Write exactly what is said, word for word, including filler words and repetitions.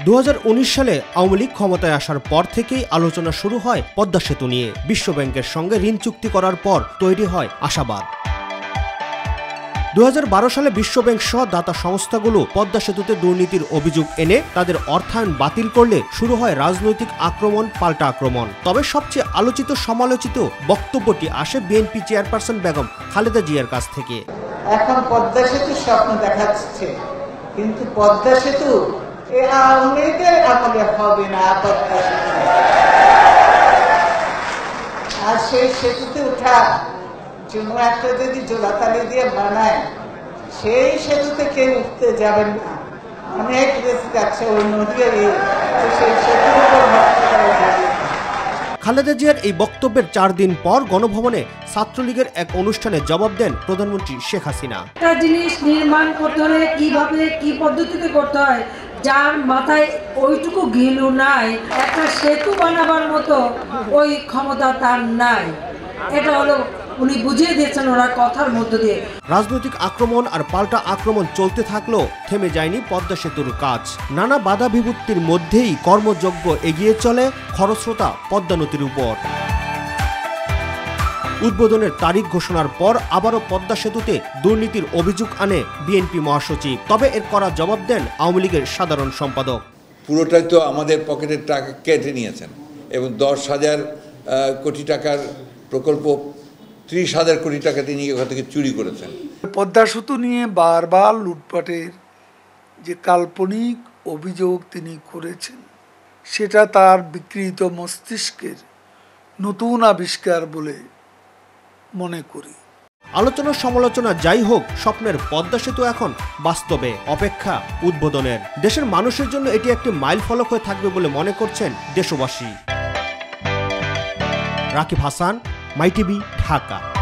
দু হাজার উনিশ সালে আওয়ামী লীগ ক্ষমতায় আসার পর থেকেই আলোচনা শুরু হয় পদ্মা সেতু নিয়ে। বিশ্বব্যাংকের সঙ্গে ঋণ চুক্তি করার পর তৈরি হয় আশাবাদ। দু হাজার বারো সালে বিশ্বব্যাংক সহ দাতা সংস্থাগুলো পদ্মা সেতুতে দুর্নীতির অভিযোগ এনে তাদের অর্থায়ন বাতিল করলে শুরু হয় রাজনৈতিক আক্রমণ, পাল্টা আক্রমণ। তবে সবচেয়ে আলোচিত সমালোচিত বক্তব্যটি আসে বিএনপি চেয়ারপারসন বেগম খালেদা জিয়ার কাছ থেকে। এখন পদ্মা সেতু স্বপ্ন দেখাচ্ছে, কিন্তু পদ্মা সেতু এ আওয়ামী লীগের আমলে হবে না। পদ্মা সেতু আর সেই সেতুতে উঠা জন্য একটা যদি জোড়াতালি দিয়ে বানায়, সেই সেতুতে কেউ উঠতে যাবেন না। অনেক রিস্ক আছে ওই নদী, সেই সেতুর উপর ভরসা করা যাবে। খালেদা জিয়ার এই বক্তব্যের চার দিন পর গণভবনে ছাত্রলীগের এক অনুষ্ঠানে জবাব দেন প্রধানমন্ত্রী শেখ হাসিনা। একটা জিনিস নির্মাণ করতে হলে কিভাবে কি পদ্ধতিতে করতে হয়, যার মাথায় ওইটুকু জ্ঞানও নাই, একটা সেতু বানাবার মতো ওই ক্ষমতা তার নাই। এটা হলো উনি বুঝিয়ে দিয়েছেন ওনার কথার মধ্য দিয়ে। রাজনৈতিক আক্রমণ আর পাল্টা আক্রমণ চলতে থাকলেও থেমে যায়নি পদ্মা সেতুর কাজ। নানা বাধা বিপত্তির মধ্যেই কর্মযজ্ঞ এগিয়ে চলে খরস্রোতা পদ্মা নদীর উপর। উদ্বোধনের তারিখ ঘোষণার পর আবারও পদ্মা সেতুতে দুর্নীতির অভিযোগ আনে বিএনপি মহাসচিব। তবে এর কড়া জবাব দেন আওয়ামী লীগের সাধারণ সম্পাদক। পুরোটাই তো আমাদের পকেটের টাকা কেটে নিয়েছেন এবং দশ হাজার কোটি টাকার প্রকল্প ত্রিশ হাজার কোটি টাকা তিনি ওখান থেকে চুরি করেছেন। পদ্মা সেতু নিয়ে বারবার লুটপাটের যে কাল্পনিক অভিযোগ তিনি করেছেন, সেটা তার বিকৃত মস্তিষ্কের নতুন আবিষ্কার বলে মনে করি। আলোচনা সমালোচনা যাই হোক, স্বপ্নের পদ্মা সেতু এখন বাস্তবে, অপেক্ষা উদ্বোধনের। দেশের মানুষের জন্য এটি একটি মাইল ফলক হয়ে থাকবে বলে মনে করছেন দেশবাসী। রাকিব হাসান, মাইটিভি, ঢাকা।